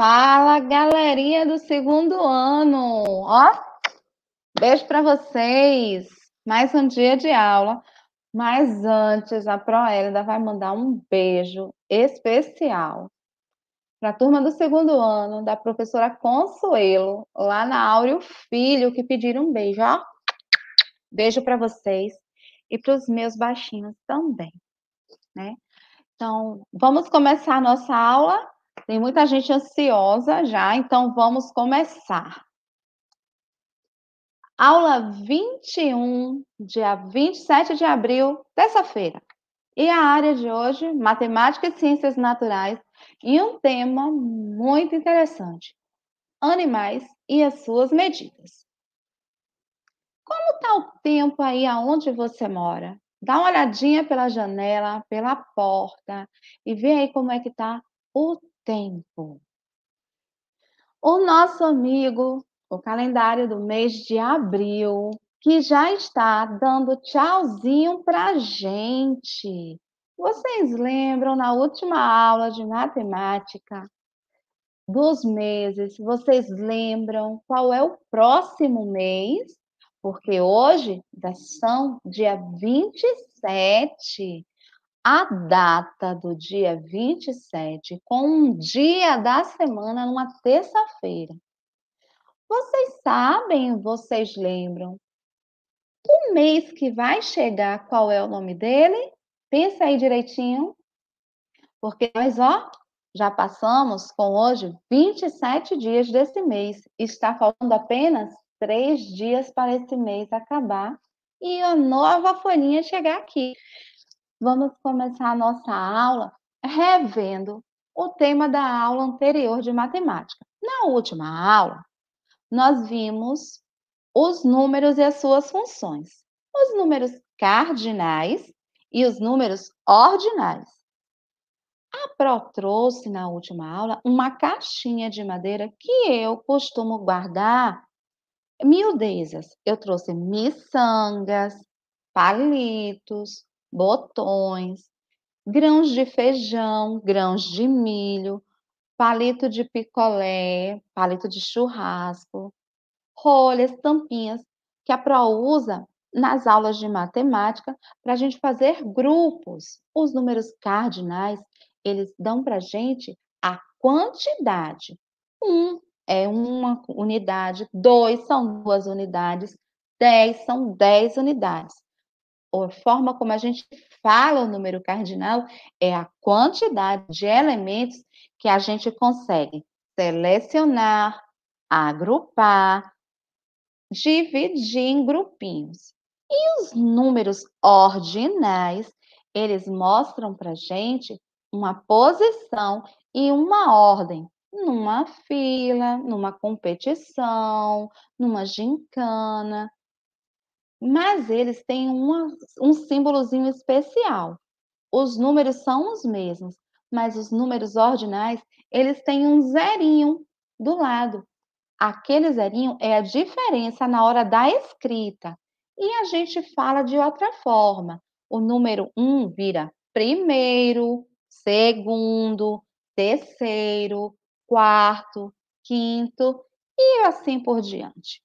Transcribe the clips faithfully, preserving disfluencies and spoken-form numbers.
Fala, galerinha do segundo ano! Ó, beijo para vocês! Mais um dia de aula, mas antes a Proélida vai mandar um beijo especial para a turma do segundo ano, da professora Consuelo, lá na Áureo Filho, que pediram um beijo, ó. Beijo para vocês e para os meus baixinhos também, né? Então, vamos começar a nossa aula. Tem muita gente ansiosa já, então vamos começar. Aula vinte e um, dia vinte e sete de abril, terça-feira. E a área de hoje, Matemática e Ciências Naturais, e um tema muito interessante: animais e as suas medidas. Como está o tempo aí aonde você mora? Dá uma olhadinha pela janela, pela porta, e vê aí como é que está o tempo. O nosso amigo, o calendário do mês de abril, que já está dando tchauzinho para gente. Vocês lembram na última aula de matemática dos meses? Vocês lembram qual é o próximo mês? Porque hoje são dia vinte e sete. A data do dia vinte e sete, com um dia da semana numa terça-feira. Vocês sabem, vocês lembram o mês que vai chegar, qual é o nome dele? Pensa aí direitinho, porque nós, ó, já passamos com hoje vinte e sete dias desse mês. Está faltando apenas três dias para esse mês acabar e a nova folhinha chegar aqui. Vamos começar a nossa aula revendo o tema da aula anterior de matemática. Na última aula, nós vimos os números e as suas funções. Os números cardinais e os números ordinais. A Pro trouxe na última aula uma caixinha de madeira que eu costumo guardar miudezas. Eu trouxe miçangas, palitos, botões, grãos de feijão, grãos de milho, palito de picolé, palito de churrasco, rolhas, tampinhas, que a Pro usa nas aulas de matemática para a gente fazer grupos. Os números cardinais, eles dão para a gente a quantidade. Um é uma unidade, dois são duas unidades, dez são dez unidades. A forma como a gente fala o número cardinal é a quantidade de elementos que a gente consegue selecionar, agrupar, dividir em grupinhos. E os números ordinais, eles mostram para a gente uma posição e uma ordem numa fila, numa competição, numa gincana. Mas eles têm uma, um símbolozinho especial. Os números são os mesmos, mas os números ordinais, eles têm um zerinho do lado. Aquele zerinho é a diferença na hora da escrita. E a gente fala de outra forma. O número um vira primeiro, segundo, terceiro, quarto, quinto e assim por diante.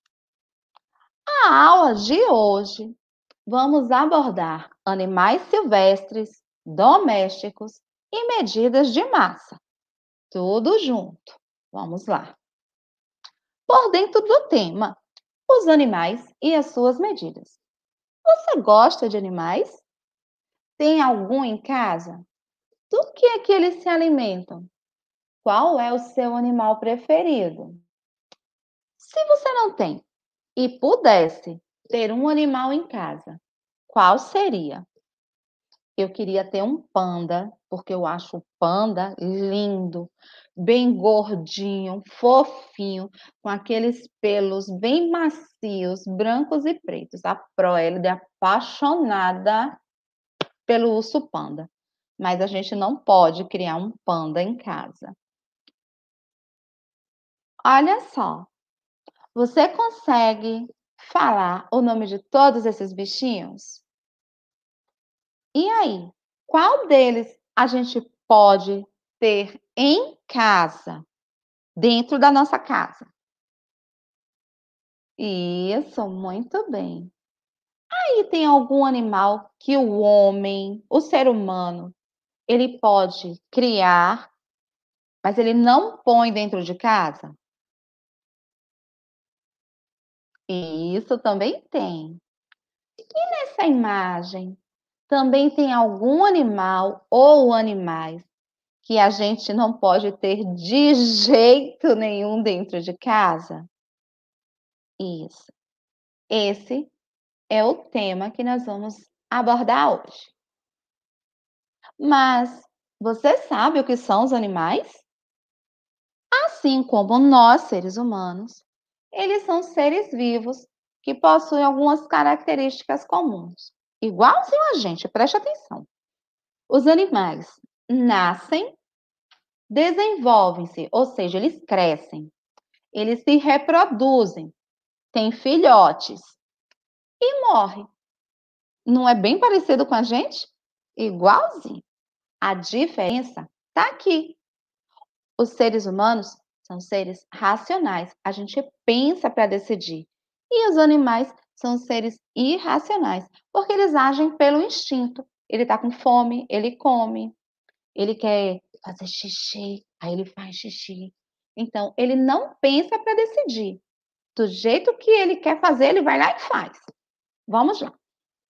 Na aula de hoje, vamos abordar animais silvestres, domésticos e medidas de massa. Tudo junto. Vamos lá. Por dentro do tema, os animais e as suas medidas. Você gosta de animais? Tem algum em casa? Do que é que eles se alimentam? Qual é o seu animal preferido? Se você não tem e pudesse ter um animal em casa, qual seria? Eu queria ter um panda, porque eu acho o panda lindo, bem gordinho, fofinho, com aqueles pelos bem macios, brancos e pretos. A Proélida é apaixonada pelo urso panda, mas a gente não pode criar um panda em casa. Olha só, você consegue falar o nome de todos esses bichinhos? E aí, qual deles a gente pode ter em casa? dentro da nossa casa. Isso, muito bem. Aí tem algum animal que o homem, o ser humano, ele pode criar, mas ele não põe dentro de casa? Isso também tem. E nessa imagem, também tem algum animal ou animais que a gente não pode ter de jeito nenhum dentro de casa? Isso. Esse é o tema que nós vamos abordar hoje. Mas você sabe o que são os animais? Assim como nós, seres humanos, eles são seres vivos que possuem algumas características comuns. Igualzinho a gente, preste atenção. Os animais nascem, desenvolvem-se, ou seja, eles crescem, eles se reproduzem, têm filhotes e morrem. Não é bem parecido com a gente? Igualzinho. A diferença está aqui. Os seres humanos são seres racionais. A gente pensa para decidir. E os animais são seres irracionais, porque eles agem pelo instinto. Ele está com fome, ele come. Ele quer fazer xixi, aí ele faz xixi. Então, ele não pensa para decidir. Do jeito que ele quer fazer, ele vai lá e faz. Vamos lá.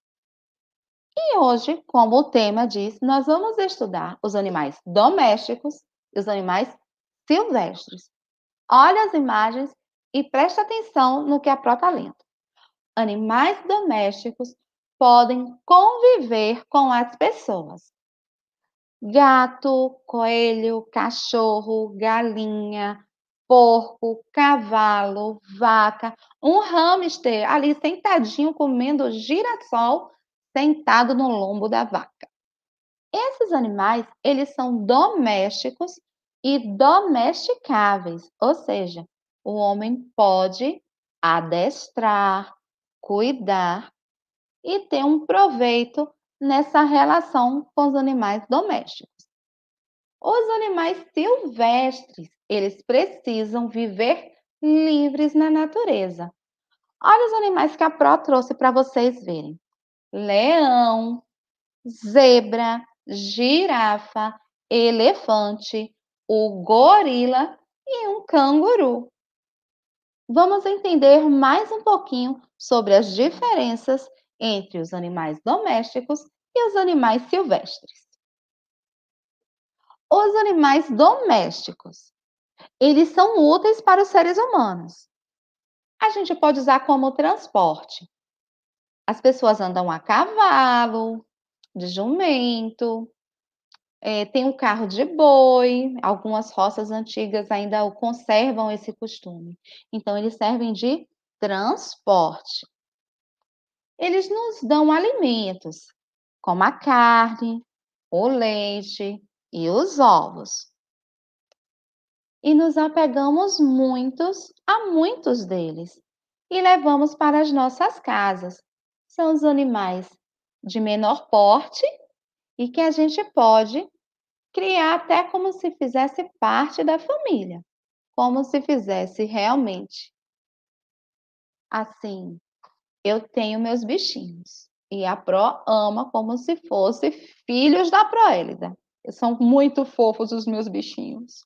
E hoje, como o tema diz, nós vamos estudar os animais domésticos e os animais silvestres. Olha as imagens e preste atenção no que a Pró está lendo. Animais domésticos podem conviver com as pessoas. Gato, coelho, cachorro, galinha, porco, cavalo, vaca, um hamster ali sentadinho comendo girassol, sentado no lombo da vaca. Esses animais, eles são domésticos e domesticáveis, ou seja, o homem pode adestrar, cuidar e ter um proveito nessa relação com os animais domésticos. Os animais silvestres, eles precisam viver livres na natureza. Olha os animais que a Pró trouxe para vocês verem: leão, zebra, girafa, elefante, o gorila e um canguru. Vamos entender mais um pouquinho sobre as diferenças entre os animais domésticos e os animais silvestres. Os animais domésticos, eles são úteis para os seres humanos. A gente pode usar como transporte. As pessoas andam a cavalo, de jumento, é, tem um carro de boi, algumas roças antigas ainda conservam esse costume. Então, eles servem de transporte. Eles nos dão alimentos, como a carne, o leite e os ovos. E nos apegamos muitos a muitos deles e levamos para as nossas casas. São os animais de menor porte e que a gente pode criar até como se fizesse parte da família, como se fizesse realmente. Assim, eu tenho meus bichinhos e a Pró ama como se fosse filhos da Proélida. São muito fofos os meus bichinhos.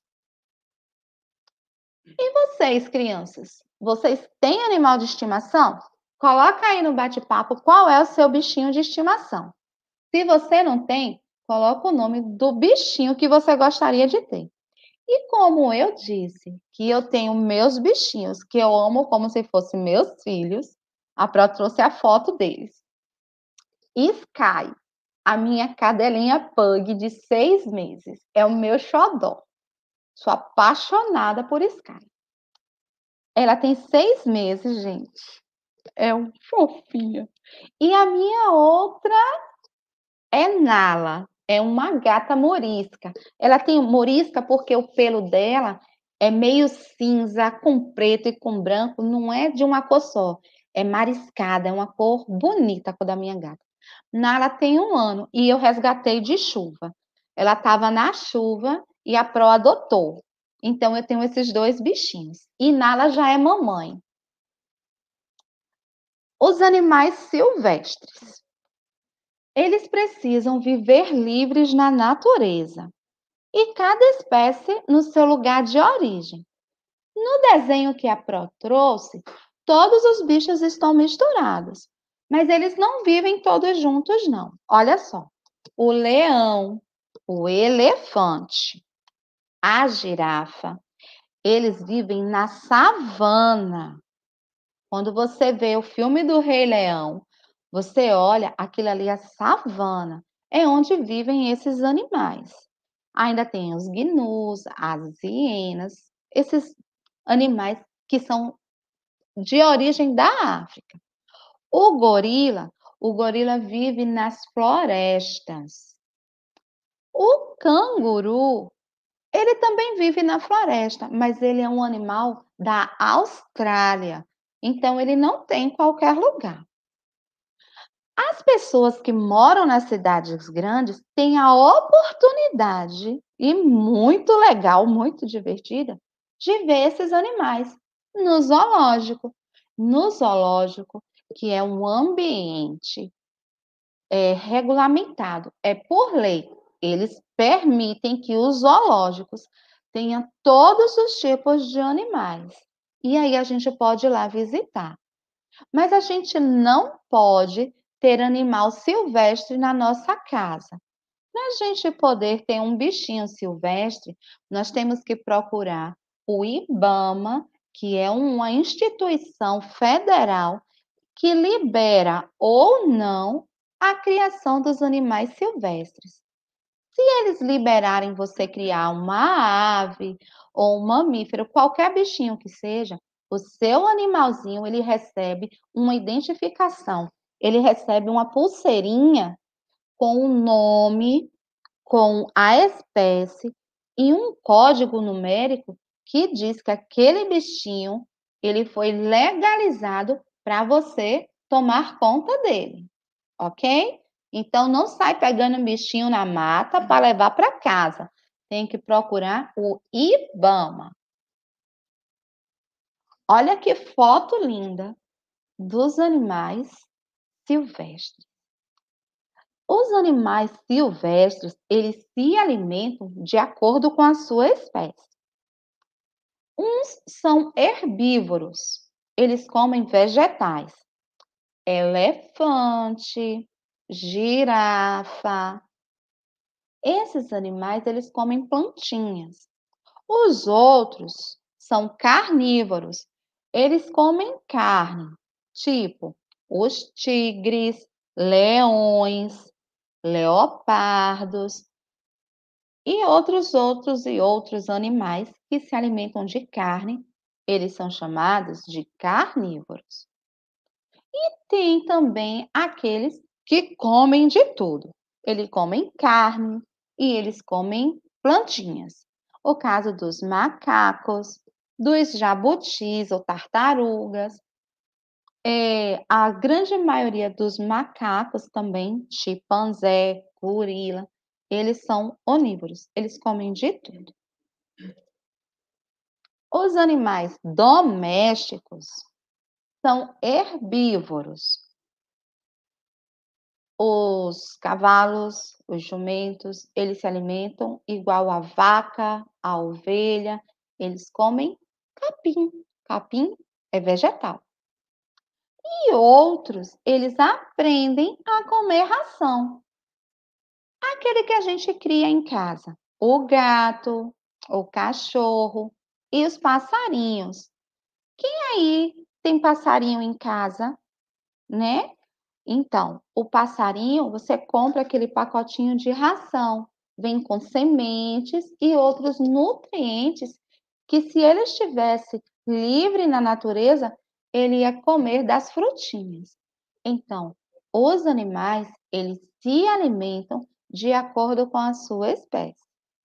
E vocês, crianças? Vocês têm animal de estimação? Coloca aí no bate-papo qual é o seu bichinho de estimação. Se você não tem, coloca o nome do bichinho que você gostaria de ter. E como eu disse que eu tenho meus bichinhos, que eu amo como se fossem meus filhos, a Pró trouxe a foto deles. Sky, a minha cadelinha pug de seis meses, é o meu xodó. Sou apaixonada por Sky. Ela tem seis meses, gente. É um fofinha. E a minha outra é Nala. É uma gata morisca. Ela tem morisca porque o pelo dela é meio cinza, com preto e com branco. Não é de uma cor só. É mariscada, é uma cor bonita a cor da minha gata. Nala tem um ano e eu resgatei de chuva. Ela estava na chuva e a Pró adotou. Então eu tenho esses dois bichinhos, e Nala já é mamãe. Os animais silvestres. Eles precisam viver livres na natureza, e cada espécie no seu lugar de origem. No desenho que a Pro trouxe, todos os bichos estão misturados, mas eles não vivem todos juntos, não. Olha só, o leão, o elefante, a girafa, eles vivem na savana. Quando você vê o filme do Rei Leão, você olha, aquilo ali é savana, é onde vivem esses animais. Ainda tem os gnus, as hienas, esses animais que são de origem da África. O gorila, o gorila vive nas florestas. O canguru, ele também vive na floresta, mas ele é um animal da Austrália, então ele não tem em qualquer lugar. As pessoas que moram nas cidades grandes têm a oportunidade, e muito legal, muito divertida, de ver esses animais no zoológico. No zoológico, que é um ambiente é, regulamentado, é por lei. Eles permitem que os zoológicos tenham todos os tipos de animais. E aí a gente pode ir lá visitar. Mas a gente não pode ter animal silvestre na nossa casa. Para a gente poder ter um bichinho silvestre, nós temos que procurar o IBAMA, que é uma instituição federal que libera ou não a criação dos animais silvestres. Se eles liberarem você criar uma ave ou um mamífero, qualquer bichinho que seja, o seu animalzinho ele recebe uma identificação. Ele recebe uma pulseirinha com o nome, com a espécie e um código numérico que diz que aquele bichinho ele foi legalizado para você tomar conta dele, ok? Então não sai pegando um bichinho na mata para levar para casa. Tem que procurar o IBAMA. Olha que foto linda dos animais silvestres. Os animais silvestres, eles se alimentam de acordo com a sua espécie. Uns são herbívoros, eles comem vegetais. Elefante, girafa. Esses animais, eles comem plantinhas. Os outros são carnívoros. Eles comem carne, tipo os tigres, leões, leopardos e outros outros e outros animais que se alimentam de carne. Eles são chamados de carnívoros. Tem também aqueles que comem de tudo. Eles comem carne e eles comem plantinhas. O caso dos macacos, dos jabutis ou tartarugas. É, a grande maioria dos macacos também, chimpanzé, gorila, eles são onívoros, eles comem de tudo. Os animais domésticos são herbívoros. Os cavalos, os jumentos, eles se alimentam igual a vaca, a ovelha, eles comem capim. Capim é vegetal. E outros, eles aprendem a comer ração. Aquele que a gente cria em casa, o gato, o cachorro e os passarinhos. Quem aí tem passarinho em casa, né? Então, o passarinho, você compra aquele pacotinho de ração, vem com sementes e outros nutrientes que, se ele estivesse livre na natureza, ele ia comer das frutinhas. Então, os animais, eles se alimentam de acordo com a sua espécie.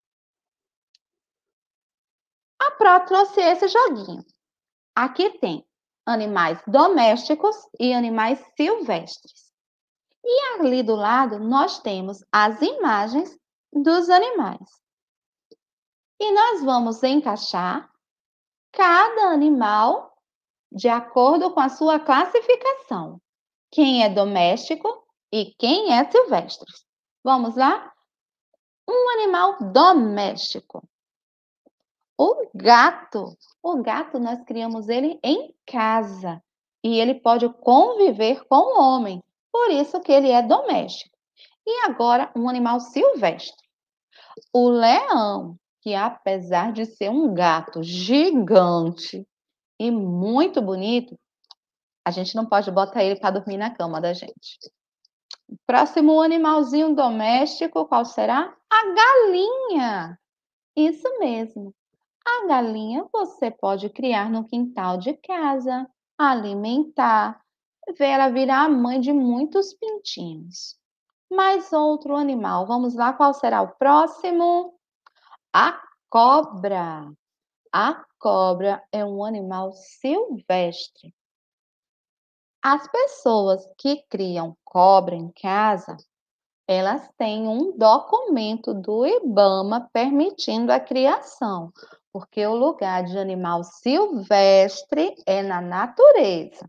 A Pro trouxe esse joguinho. Aqui tem animais domésticos e animais silvestres. E ali do lado nós temos as imagens dos animais. E nós vamos encaixar cada animal de acordo com a sua classificação. Quem é doméstico e quem é silvestre. Vamos lá? Um animal doméstico. O gato. O gato, nós criamos ele em casa. E ele pode conviver com o homem. Por isso que ele é doméstico. E agora, um animal silvestre. O leão, que apesar de ser um gato gigante e muito bonito, a gente não pode botar ele para dormir na cama da gente. Próximo animalzinho doméstico, qual será? A galinha. Isso mesmo. A galinha você pode criar no quintal de casa, alimentar, ver ela virar a mãe de muitos pintinhos. Mais outro animal. Vamos lá, qual será o próximo? A cobra. A cobra é um animal silvestre. As pessoas que criam cobra em casa, elas têm um documento do IBAMA permitindo a criação, porque o lugar de animal silvestre é na natureza.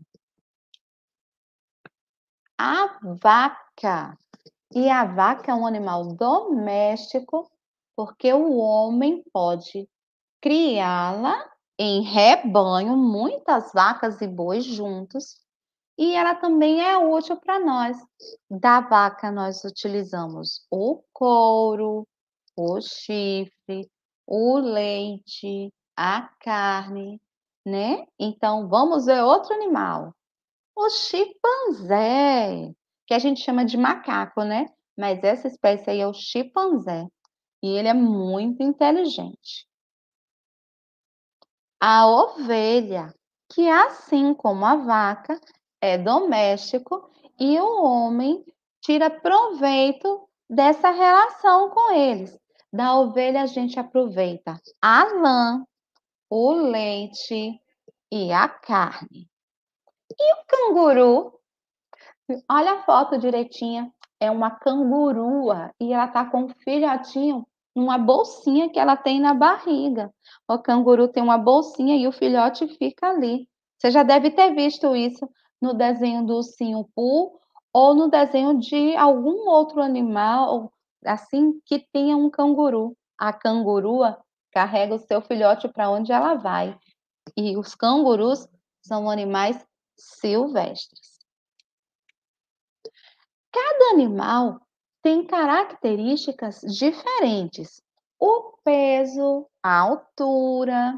A vaca. E a vaca é um animal doméstico, porque o homem pode criá-la em rebanho, muitas vacas e bois juntos, e ela também é útil para nós. Da vaca nós utilizamos o couro, o chifre, o leite, a carne, né? Então vamos ver outro animal. O chimpanzé, que a gente chama de macaco, né? Mas essa espécie aí é o chimpanzé, e ele é muito inteligente. A ovelha, que assim como a vaca, é doméstico e o homem tira proveito dessa relação com eles. Da ovelha a gente aproveita a lã, o leite e a carne. E o canguru? Olha a foto direitinha, é uma cangurua e ela tá com um filhotinho numa bolsinha que ela tem na barriga. O canguru tem uma bolsinha e o filhote fica ali. Você já deve ter visto isso no desenho do Ursinho Pooh ou no desenho de algum outro animal, assim, que tenha um canguru. A cangurua carrega o seu filhote para onde ela vai. E os cangurus são animais silvestres. Cada animal tem características diferentes. O peso, a altura.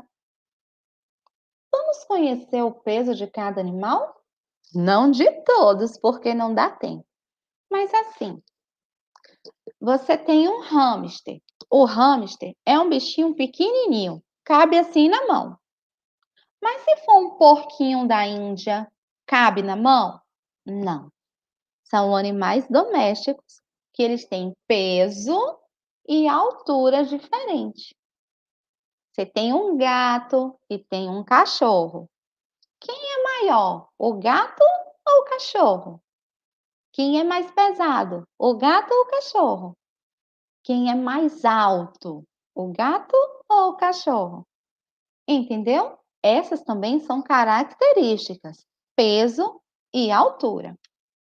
Vamos conhecer o peso de cada animal? Não de todos, porque não dá tempo. Mas assim, você tem um hamster. O hamster é um bichinho pequenininho, cabe assim na mão. Mas se for um porquinho da Índia, cabe na mão? Não. São animais domésticos que eles têm peso e altura diferente. Você tem um gato e tem um cachorro. Quem é maior, o gato ou o cachorro? Quem é mais pesado, o gato ou o cachorro? Quem é mais alto, o gato ou o cachorro? Entendeu? Essas também são características, peso e altura.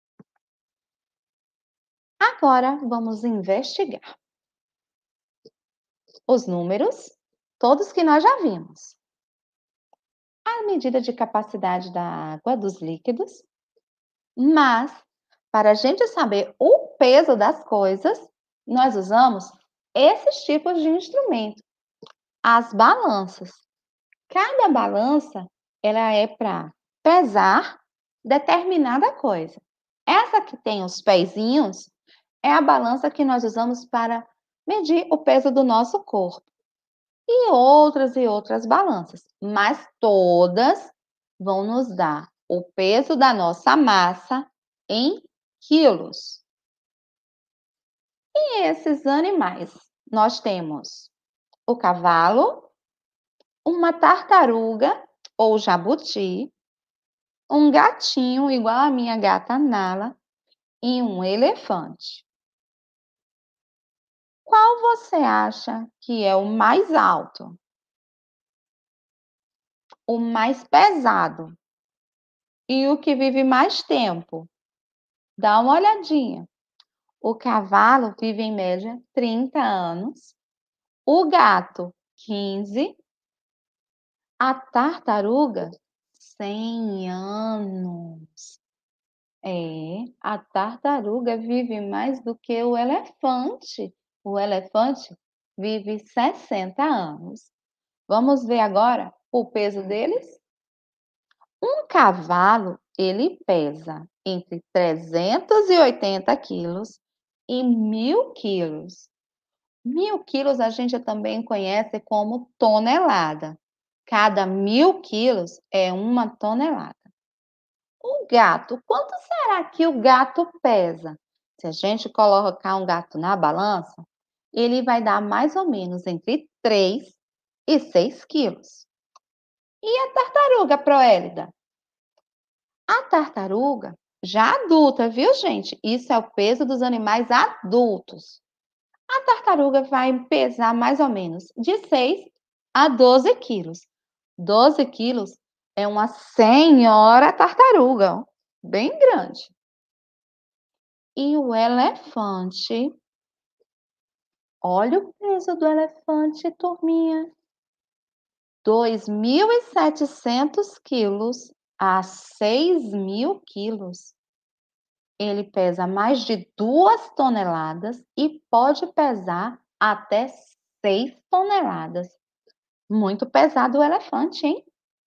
Agora vamos investigar os números, todos que nós já vimos. A medida de capacidade da água, dos líquidos, mas para a gente saber o peso das coisas, nós usamos esses tipos de instrumento, as balanças. Cada balança, ela é para pesar determinada coisa. Essa que tem os pezinhos é a balança que nós usamos para medir o peso do nosso corpo. E outras e outras balanças, mas todas vão nos dar o peso da nossa massa em quilos. E esses animais? Nós temos o cavalo, uma tartaruga ou jabuti, um gatinho igual a minha gata Nala e um elefante. Qual você acha que é o mais alto? O mais pesado? E o que vive mais tempo? Dá uma olhadinha. O cavalo vive em média trinta anos, o gato quinze, a tartaruga cem anos. É, a tartaruga vive mais do que o elefante. O elefante vive sessenta anos. Vamos ver agora o peso deles? Um cavalo, ele pesa entre trezentos e oitenta quilos e mil quilos. Mil quilos a gente também conhece como tonelada. Cada mil quilos é uma tonelada. O gato, quanto será que o gato pesa? Se a gente colocar um gato na balança, ele vai dar mais ou menos entre três e seis quilos. E a tartaruga, Proélida? A tartaruga, já adulta, viu, gente? Isso é o peso dos animais adultos. A tartaruga vai pesar mais ou menos de seis a doze quilos. doze quilos é uma senhora tartaruga, ó, bem grande. E o elefante? Olha o peso do elefante, turminha. dois mil e setecentos quilos a seis mil quilos. Ele pesa mais de duas toneladas e pode pesar até seis toneladas. Muito pesado o elefante, hein?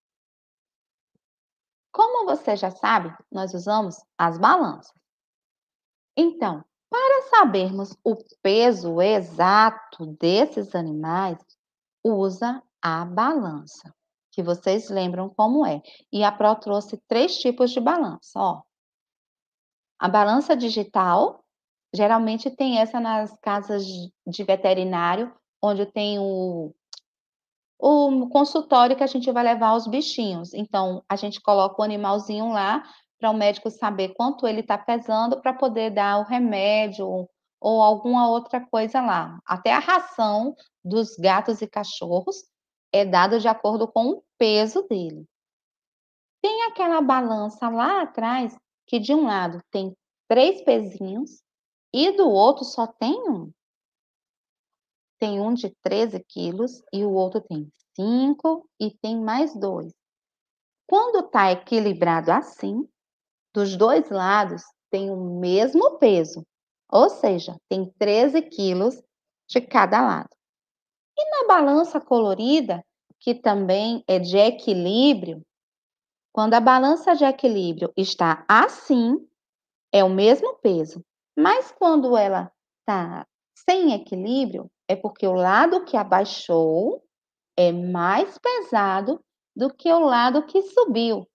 Como você já sabe, nós usamos as balanças. Então, para sabermos o peso exato desses animais, usa a balança, que vocês lembram como é. E a Pro trouxe três tipos de balança, ó. A balança digital, geralmente tem essa nas casas de veterinário, onde tem o o consultório que a gente vai levar os bichinhos. Então, a gente coloca o animalzinho lá para o médico saber quanto ele está pesando para poder dar o remédio ou alguma outra coisa lá. Até a ração dos gatos e cachorros é dada de acordo com o peso dele. Tem aquela balança lá atrás que de um lado tem três pezinhos e do outro só tem um. Tem um de treze quilos e o outro tem cinco e tem mais dois. Quando está equilibrado assim, dos dois lados tem o mesmo peso, ou seja, tem treze quilos de cada lado. E na balança colorida, que também é de equilíbrio, quando a balança de equilíbrio está assim, é o mesmo peso. Mas quando ela está sem equilíbrio, é porque o lado que abaixou é mais pesado do que o lado que subiu.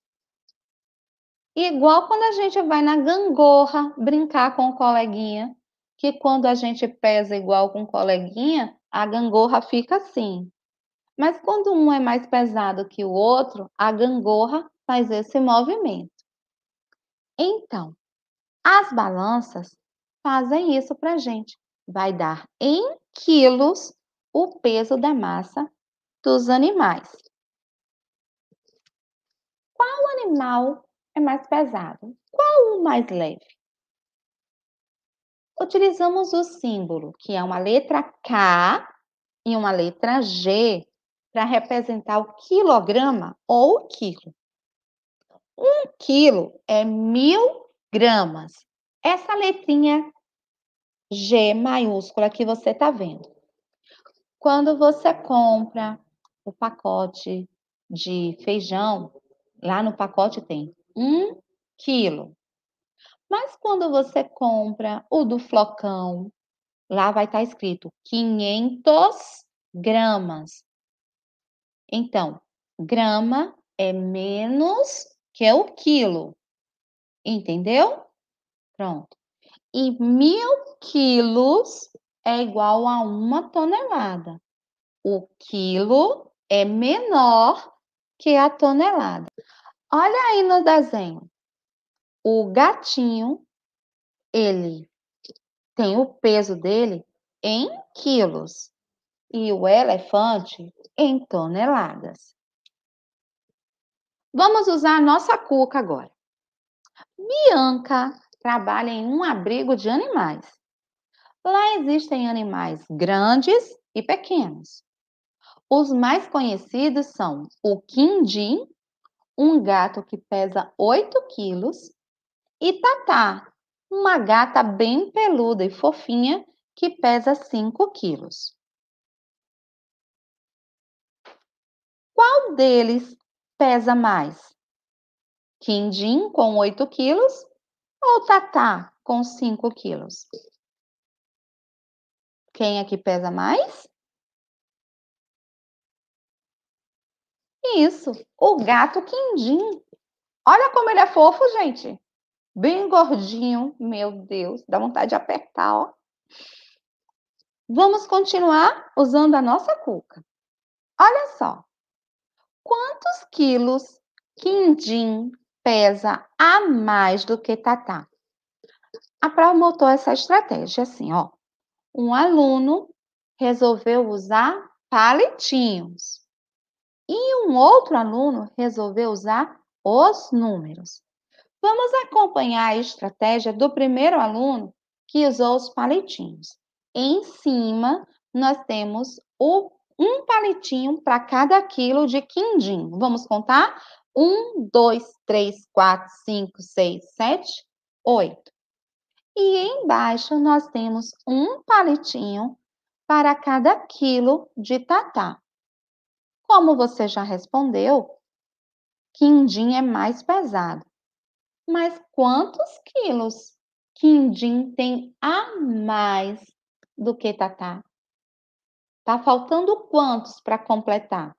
Igual quando a gente vai na gangorra brincar com o coleguinha, que quando a gente pesa igual com o coleguinha, a gangorra fica assim. Mas quando um é mais pesado que o outro, a gangorra faz esse movimento. Então, as balanças fazem isso para a gente. Vai dar em quilos o peso da massa dos animais. Qual animal é mais pesado? Qual o mais leve? Utilizamos o símbolo, que é uma letra K e uma letra G, para representar o quilograma ou o quilo. Um quilo é mil gramas. Essa letrinha G maiúscula que você está vendo. Quando você compra o pacote de feijão, lá no pacote tem um quilo. Mas quando você compra o do flocão, lá vai estar escrito quinhentos gramas. Então, grama é menos que o quilo. Entendeu? Pronto. E mil quilos é igual a uma tonelada. O quilo é menor que a tonelada. Olha aí no desenho. O gatinho, ele tem o peso dele em quilos e o elefante em toneladas. Vamos usar a nossa cuca agora. Bianca trabalha em um abrigo de animais. Lá existem animais grandes e pequenos. Os mais conhecidos são o quindim, um gato que pesa oito quilos, e Tatá, uma gata bem peluda e fofinha que pesa cinco quilos. Qual deles pesa mais? Quindim com oito quilos ou Tatá com cinco quilos? Quem é que pesa mais? Isso, o gato quindim. Olha como ele é fofo, gente. Bem gordinho. Meu Deus, dá vontade de apertar, ó. Vamos continuar usando a nossa cuca. Olha só. Quantos quilos quindim pesa a mais do que Tatá? A prova montou essa estratégia assim, ó. Um aluno resolveu usar palitinhos e um outro aluno resolveu usar os números. Vamos acompanhar a estratégia do primeiro aluno que usou os palitinhos. Em cima, nós temos o, um palitinho para cada quilo de quindim. Vamos contar? Um, dois, três, quatro, cinco, seis, sete, oito. E embaixo nós temos um palitinho para cada quilo de tatá. Como você já respondeu, quindim é mais pesado. Mas quantos quilos quindim tem a mais do que tatá? Tá faltando quantos para completar?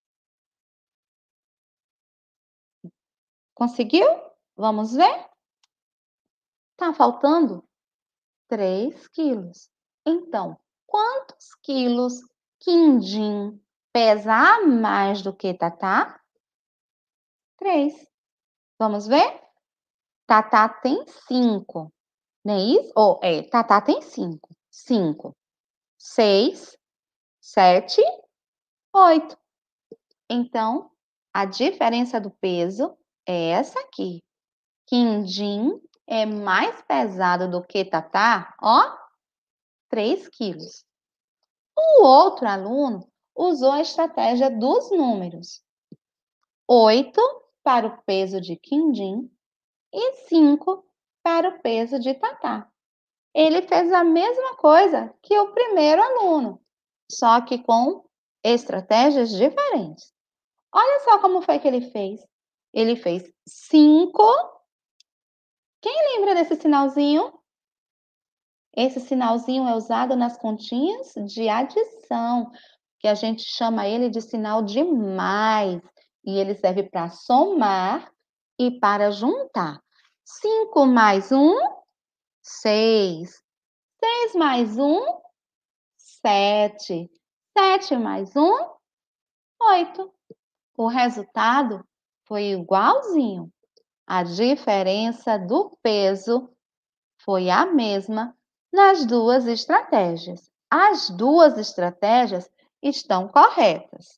Conseguiu? Vamos ver? Tá faltando três quilos. Então, quantos quilos quindim pesa a mais do que tatá? Três. Vamos ver? Tatá tem cinco, não é isso? Ou é, tatá tem cinco. Cinco, seis, sete, oito. Então, a diferença do peso é essa aqui. Quindim é mais pesado do que tatá, ó, três quilos. O outro aluno usou a estratégia dos números. oito para o peso de quindim e cinco para o peso de tatá. Ele fez a mesma coisa que o primeiro aluno, só que com estratégias diferentes. Olha só como foi que ele fez. Ele fez cinco. Quem lembra desse sinalzinho? Esse sinalzinho é usado nas continhas de adição, que a gente chama ele de sinal de mais. E ele serve para somar e para juntar. Cinco mais um, seis. Seis mais um, sete. Sete mais um, oito. O resultado foi igualzinho. A diferença do peso foi a mesma nas duas estratégias. As duas estratégias estão corretas.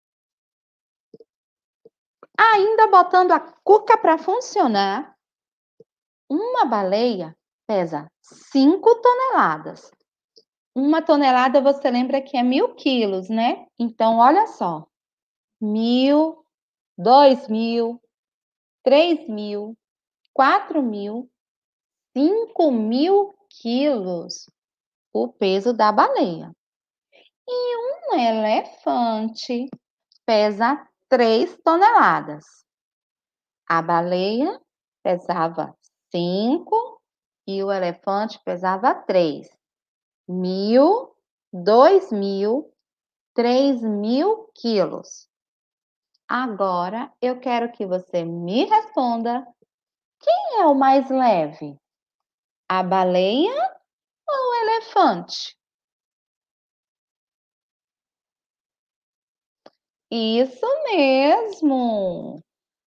Ainda botando a cuca para funcionar, uma baleia pesa cinco toneladas. Uma tonelada você lembra que é mil quilos, né? Então, olha só. Mil, dois mil, três mil, quatro mil, cinco mil quilos, o peso da baleia. E um elefante pesa três toneladas. A baleia pesava cinco e o elefante pesava três. Mil, dois mil, três mil quilos. Agora eu quero que você me responda: quem é o mais leve? A baleia ou o elefante? Isso mesmo!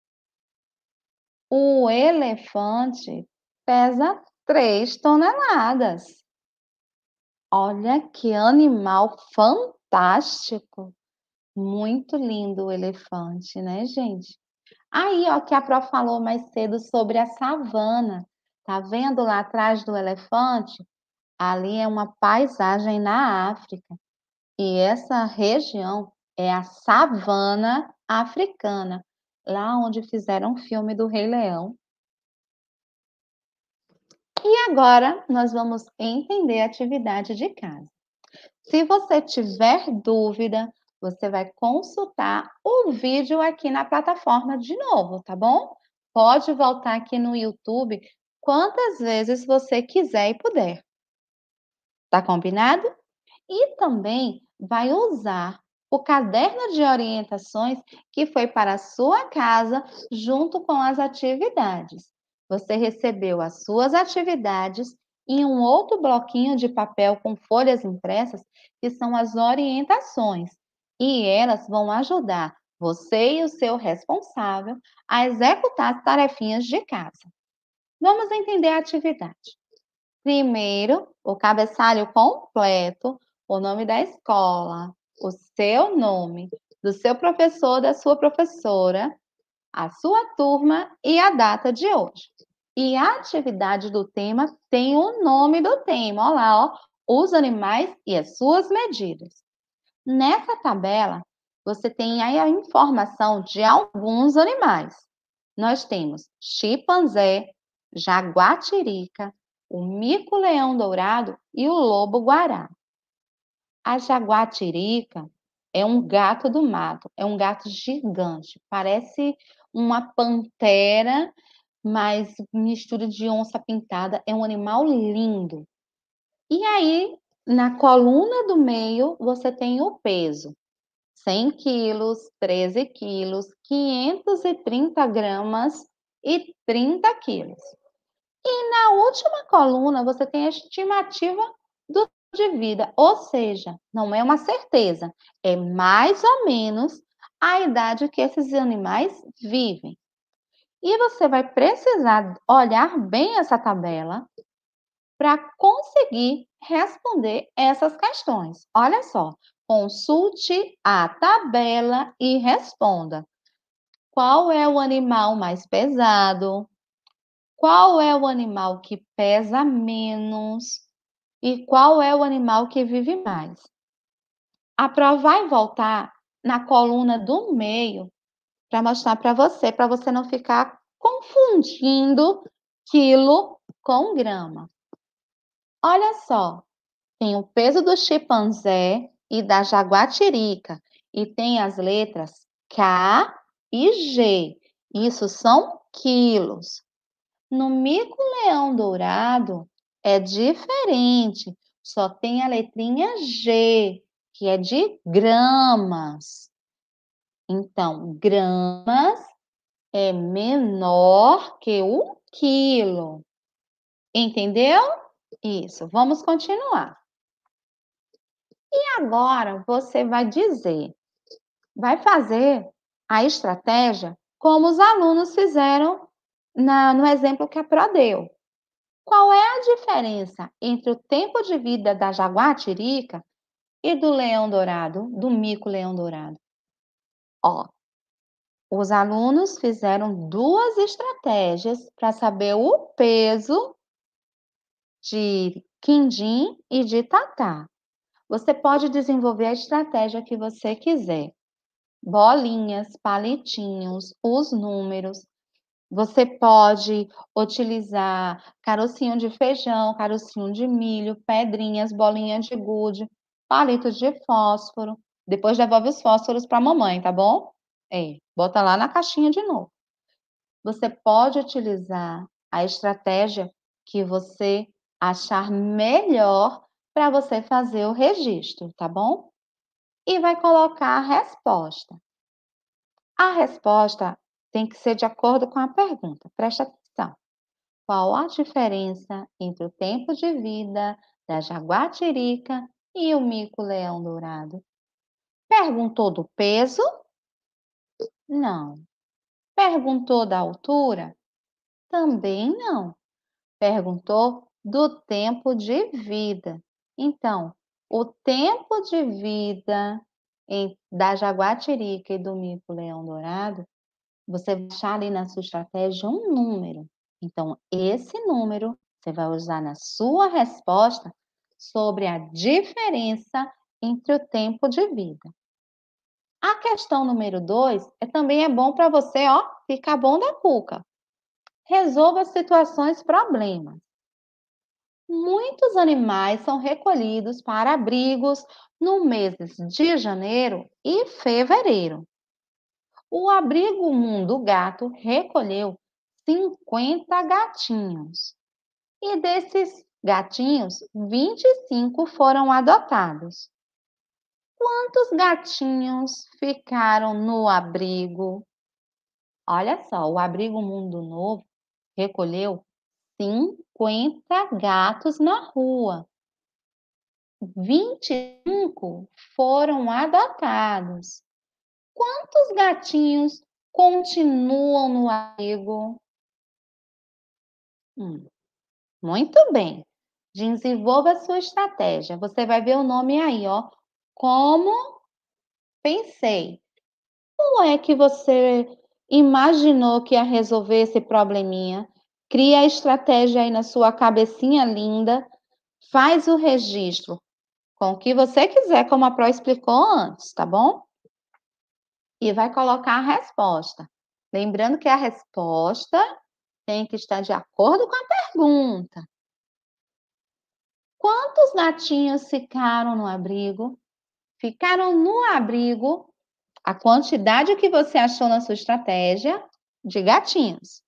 O elefante pesa três toneladas. Olha que animal fantástico! Muito lindo o elefante, né, gente? Aí, ó, que a Pro falou mais cedo sobre a savana. Tá vendo lá atrás do elefante? Ali é uma paisagem na África. E essa região é a savana africana, lá onde fizeram o filme do Rei Leão. E agora nós vamos entender a atividade de casa. Se você tiver dúvida, você vai consultar o vídeo aqui na plataforma de novo, tá bom? Pode voltar aqui no YouTube quantas vezes você quiser e puder. Tá combinado? E também vai usar o caderno de orientações que foi para a sua casa junto com as atividades. Você recebeu as suas atividades e um outro bloquinho de papel com folhas impressas, que são as orientações. E elas vão ajudar você e o seu responsável a executar as tarefinhas de casa. Vamos entender a atividade. Primeiro, o cabeçalho completo, o nome da escola, o seu nome, do seu professor, da sua professora, a sua turma e a data de hoje. E a atividade do tema tem o nome do tema, olha lá, ó, os animais e as suas medidas. Nessa tabela, você tem aí a informação de alguns animais. Nós temos chimpanzé, jaguatirica, o mico-leão dourado e o lobo-guará. A jaguatirica é um gato do mato, é um gato gigante, parece uma pantera, mas mistura de onça pintada, é um animal lindo. E aí, na coluna do meio, você tem o peso. cem quilos, treze quilos, quinhentos e trinta gramas e trinta quilos. E na última coluna você tem a estimativa do de vida, ou seja, não é uma certeza, é mais ou menos a idade que esses animais vivem. E você vai precisar olhar bem essa tabela para conseguir responder essas questões. Olha só, consulte a tabela e responda. Qual é o animal mais pesado? Qual é o animal que pesa menos? E qual é o animal que vive mais? A prova vai voltar na coluna do meio para mostrar para você, para você não ficar confundindo quilo com grama. Olha só, tem o peso do chimpanzé e da jaguatirica e tem as letras K e G. Isso são quilos. No mico-leão dourado é diferente, só tem a letrinha G, que é de gramas. Então, gramas é menor que o quilo. Entendeu? Isso. Vamos continuar. E agora você vai dizer, vai fazer a estratégia como os alunos fizeram na, no exemplo que a Pro deu. Qual é a diferença entre o tempo de vida da jaguatirica e do leão dourado, do mico-leão dourado? Ó, os alunos fizeram duas estratégias para saber o peso de quindim e de tatá. Você pode desenvolver a estratégia que você quiser. Bolinhas, palitinhos, os números. Você pode utilizar carocinho de feijão, carocinho de milho, pedrinhas, bolinha de gude, palito de fósforo. Depois devolve os fósforos para a mamãe, tá bom? É, bota lá na caixinha de novo. Você pode utilizar a estratégia que você achar melhor para você fazer o registro, tá bom? E vai colocar a resposta. A resposta tem que ser de acordo com a pergunta. Presta atenção. Qual a diferença entre o tempo de vida da jaguatirica e o mico-leão dourado? Perguntou do peso? Não. Perguntou da altura? Também não. Perguntou do tempo de vida. Então, o tempo de vida em da jaguatirica e do mico-leão dourado, você vai achar ali na sua estratégia um número. Então, esse número você vai usar na sua resposta sobre a diferença entre o tempo de vida. A questão número dois é também é bom para você, ó, ficar bom da cuca. Resolva situações problemas. Muitos animais são recolhidos para abrigos no meses de janeiro e fevereiro. O abrigo Mundo Gato recolheu cinquenta gatinhos. E desses gatinhos, vinte e cinco foram adotados. Quantos gatinhos ficaram no abrigo? Olha só, o abrigo Mundo Novo recolheu cinquenta gatos na rua. vinte e cinco foram adotados. Quantos gatinhos continuam no abrigo? Hum, muito bem. Desenvolva a sua estratégia. Você vai ver o nome aí, ó. Como pensei. Como é que você imaginou que ia resolver esse probleminha? Cria a estratégia aí na sua cabecinha linda. Faz o registro com o que você quiser, como a Pro explicou antes, tá bom? E vai colocar a resposta. Lembrando que a resposta tem que estar de acordo com a pergunta. Quantos gatinhos ficaram no abrigo? Ficaram no abrigo a quantidade que você achou na sua estratégia de gatinhos.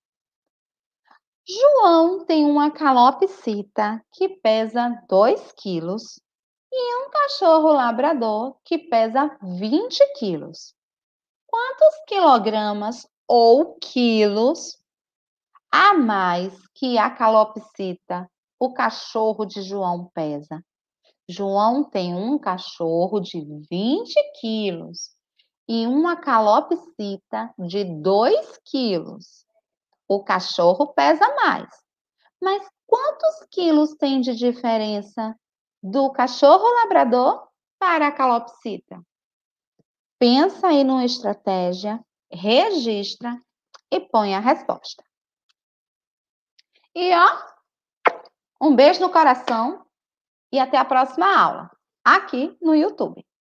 João tem uma calopsita que pesa dois quilos e um cachorro labrador que pesa vinte quilos. Quantos quilogramas ou quilos a mais que a calopsita, o cachorro de João, pesa? João tem um cachorro de vinte quilos e uma calopsita de dois quilos. O cachorro pesa mais. Mas quantos quilos tem de diferença do cachorro labrador para a calopsita? Pensa aí numa estratégia, registra e põe a resposta. E ó, um beijo no coração e até a próxima aula, aqui no YouTube.